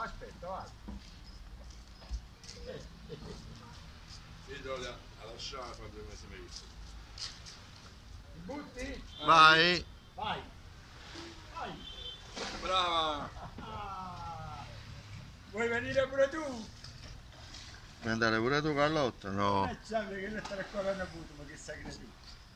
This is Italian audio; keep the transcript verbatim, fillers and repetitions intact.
aspetta, vai. Io devo a lasciare per due mesi meglio. Butti? Vai. Vai. Vai. Brava! Ah. Vuoi venire pure tu? Vuoi andare pure tu Carlotta? No. Eh, già, perché non stare qua per una puta, ma che sai che tu?